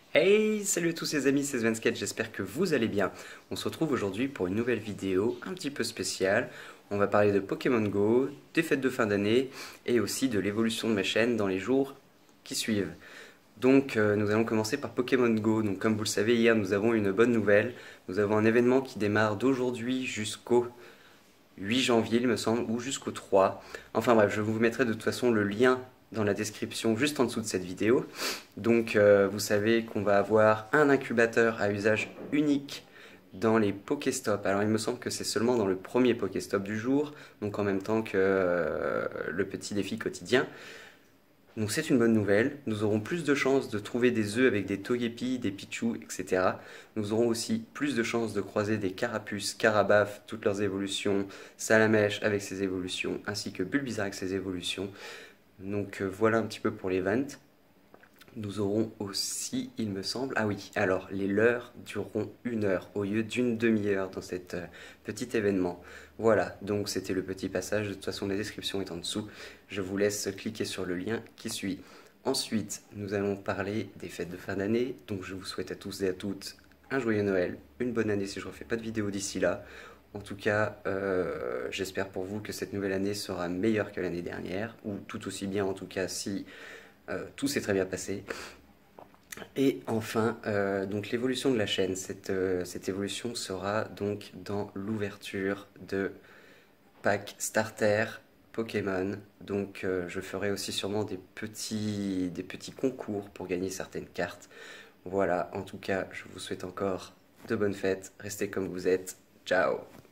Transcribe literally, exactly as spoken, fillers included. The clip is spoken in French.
Hey, salut à tous les amis, c'est Svensketch, j'espère que vous allez bien. On se retrouve aujourd'hui pour une nouvelle vidéo un petit peu spéciale. On va parler de Pokémon Go, des fêtes de fin d'année et aussi de l'évolution de ma chaîne dans les jours qui suivent. Donc euh, nous allons commencer par Pokémon Go. Donc comme vous le savez, hier nous avons une bonne nouvelle. Nous avons un événement qui démarre d'aujourd'hui jusqu'au huit janvier, il me semble, ou jusqu'au trois. Enfin bref, je vous mettrai de toute façon le lien dans la description juste en dessous de cette vidéo. Donc euh, vous savez qu'on va avoir un incubateur à usage unique dans les Pokéstop. Alors il me semble que c'est seulement dans le premier Pokéstop du jour, donc en même temps que euh, le petit défi quotidien. Donc c'est une bonne nouvelle, nous aurons plus de chances de trouver des œufs avec des Togepi, des Pichu, et cetera. Nous aurons aussi plus de chances de croiser des Carapuce, Carabaf, toutes leurs évolutions, Salamèche avec ses évolutions, ainsi que Bulbizarre avec ses évolutions. Donc euh, voilà un petit peu pour l'event. Nous aurons aussi, il me semble, ah oui, alors les leurres dureront une heure au lieu d'une demi-heure dans cet euh, petit événement. Voilà, donc c'était le petit passage, de toute façon la description est en dessous. Je vous laisse cliquer sur le lien qui suit. Ensuite, nous allons parler des fêtes de fin d'année, donc je vous souhaite à tous et à toutes un joyeux Noël, une bonne année si je ne refais pas de vidéo d'ici là. En tout cas, euh, j'espère pour vous que cette nouvelle année sera meilleure que l'année dernière, ou tout aussi bien en tout cas si euh, tout s'est très bien passé. Et enfin, euh, donc l'évolution de la chaîne. Cette, euh, cette évolution sera donc dans l'ouverture de pack starter Pokémon. Donc euh, je ferai aussi sûrement des petits, des petits concours pour gagner certaines cartes. Voilà, en tout cas, je vous souhaite encore de bonnes fêtes. Restez comme vous êtes. Ciao!